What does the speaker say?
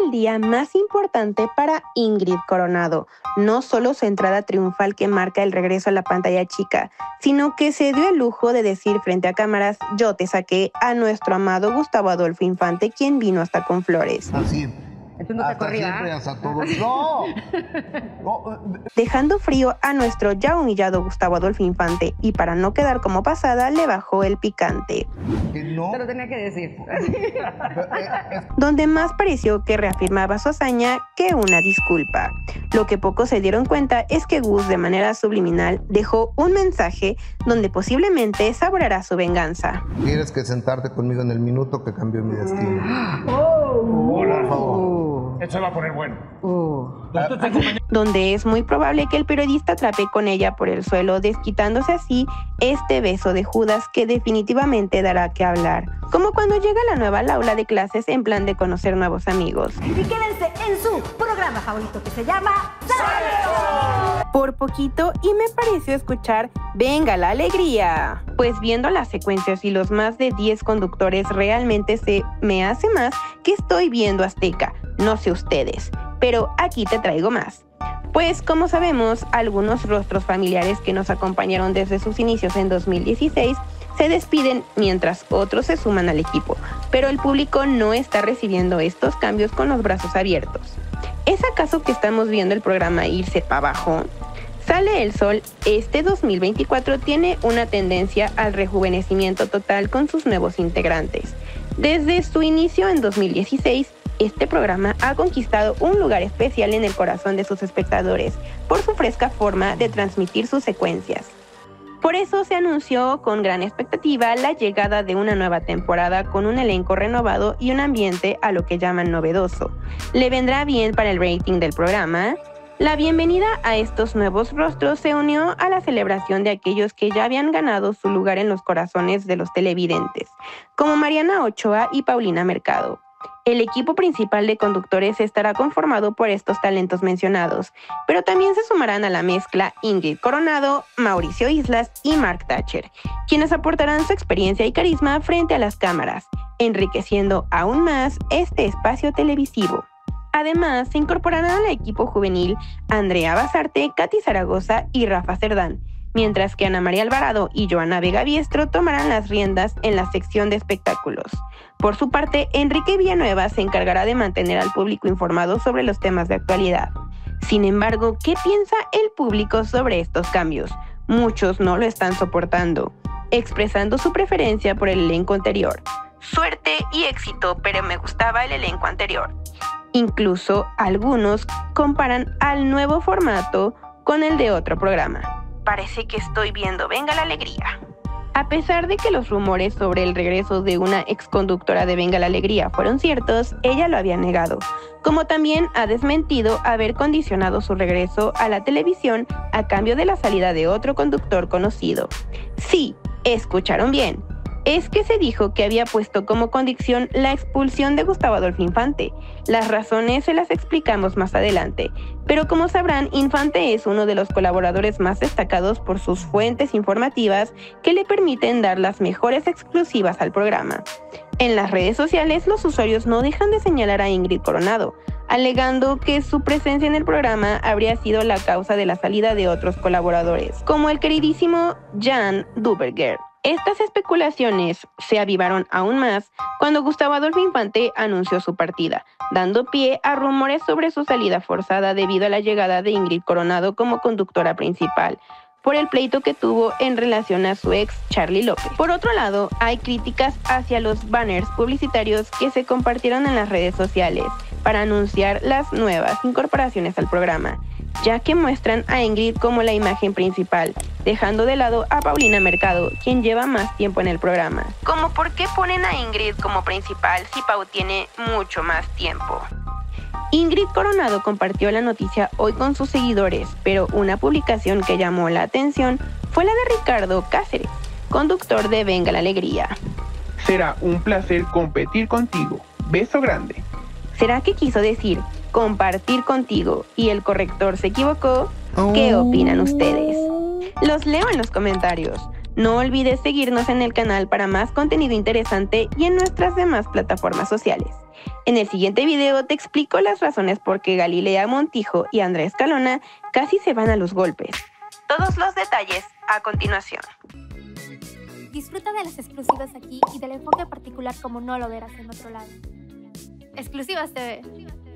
el día más importante para Ingrid Coronado. No solo su entrada triunfal que marca el regreso a la pantalla chica, sino que se dio el lujo de decir frente a cámaras: yo te saqué a nuestro amado Gustavo Adolfo Infante, quien vino hasta con flores. Así. Entonces no te Hasta corría. siempre, hasta todo. ¡No! Dejando frío a nuestro ya humillado Gustavo Adolfo Infante, y para no quedar como pasada, le bajó el picante. Que no. Te lo tenía que decir. Donde más pareció que reafirmaba su hazaña que una disculpa. Lo que pocos se dieron cuenta es que Gus, de manera subliminal, dejó un mensaje donde posiblemente saboreará su venganza. Tienes que sentarte conmigo en el minuto que cambió mi destino. Hola. Por favor. Esto se va a poner bueno. Donde es muy probable que el periodista trape con ella por el suelo, desquitándose así este beso de Judas que definitivamente dará que hablar. Como cuando llega la nueva al aula de clases en plan de conocer nuevos amigos. Y quédense en su programa favorito que se llama ¡Sálvalo! Por poquito y me pareció escuchar ¡Venga la alegría! Pues viendo las secuencias y los más de 10 conductores, realmente se me hace más que estoy viendo Azteca. No sé ustedes, pero aquí te traigo más. Pues como sabemos, algunos rostros familiares que nos acompañaron desde sus inicios en 2016 se despiden mientras otros se suman al equipo, pero el público no está recibiendo estos cambios con los brazos abiertos. ¿Es acaso que estamos viendo el programa irse para abajo? Sale el Sol este 2024 tiene una tendencia al rejuvenecimiento total con sus nuevos integrantes. Desde su inicio en 2016, este programa ha conquistado un lugar especial en el corazón de sus espectadores por su fresca forma de transmitir sus secuencias. Por eso se anunció con gran expectativa la llegada de una nueva temporada con un elenco renovado y un ambiente a lo que llaman novedoso. ¿Le vendrá bien para el rating del programa? La bienvenida a estos nuevos rostros se unió a la celebración de aquellos que ya habían ganado su lugar en los corazones de los televidentes, como Mariana Ochoa y Paulina Mercado. El equipo principal de conductores estará conformado por estos talentos mencionados, pero también se sumarán a la mezcla Ingrid Coronado, Mauricio Islas y Mark Thatcher, quienes aportarán su experiencia y carisma frente a las cámaras, enriqueciendo aún más este espacio televisivo. Además, se incorporarán al equipo juvenil Andrea Basarte, Katy Zaragoza y Rafa Cerdán, mientras que Ana María Alvarado y Joana Vega Biestro tomarán las riendas en la sección de espectáculos. Por su parte, Enrique Villanueva se encargará de mantener al público informado sobre los temas de actualidad. Sin embargo, ¿qué piensa el público sobre estos cambios? Muchos no lo están soportando, expresando su preferencia por el elenco anterior. Suerte y éxito, pero me gustaba el elenco anterior. Incluso algunos comparan al nuevo formato con el de otro programa. Parece que estoy viendo Venga la Alegría. A pesar de que los rumores sobre el regreso de una exconductora de Venga la Alegría fueron ciertos, ella lo había negado, como también ha desmentido haber condicionado su regreso a la televisión a cambio de la salida de otro conductor conocido. Sí, escucharon bien. Es que se dijo que había puesto como condición la expulsión de Gustavo Adolfo Infante. Las razones se las explicamos más adelante, pero como sabrán, Infante es uno de los colaboradores más destacados por sus fuentes informativas que le permiten dar las mejores exclusivas al programa. En las redes sociales, los usuarios no dejan de señalar a Ingrid Coronado, alegando que su presencia en el programa habría sido la causa de la salida de otros colaboradores, como el queridísimo Jan Duverger. Estas especulaciones se avivaron aún más cuando Gustavo Adolfo Infante anunció su partida, dando pie a rumores sobre su salida forzada debido a la llegada de Ingrid Coronado como conductora principal, por el pleito que tuvo en relación a su ex Charly López. Por otro lado, hay críticas hacia los banners publicitarios que se compartieron en las redes sociales para anunciar las nuevas incorporaciones al programa, ya que muestran a Ingrid como la imagen principal, dejando de lado a Paulina Mercado, quien lleva más tiempo en el programa. Como por qué ponen a Ingrid como principal si Pau tiene mucho más tiempo. Ingrid Coronado compartió la noticia hoy con sus seguidores, pero una publicación que llamó la atención fue la de Ricardo Cáceres, conductor de Venga la Alegría. Será un placer competir contigo. Beso grande. ¿Será que quiso decir compartir contigo y el corrector se equivocó? ¿Qué opinan ustedes? Los leo en los comentarios. No olvides seguirnos en el canal para más contenido interesante y en nuestras demás plataformas sociales. En el siguiente video te explico las razones por qué Galilea Montijo y Andrea Escalona casi se van a los golpes. Todos los detalles a continuación. Disfruta de las exclusivas aquí y del enfoque particular como no lo verás en otro lado. Exclusivas TV.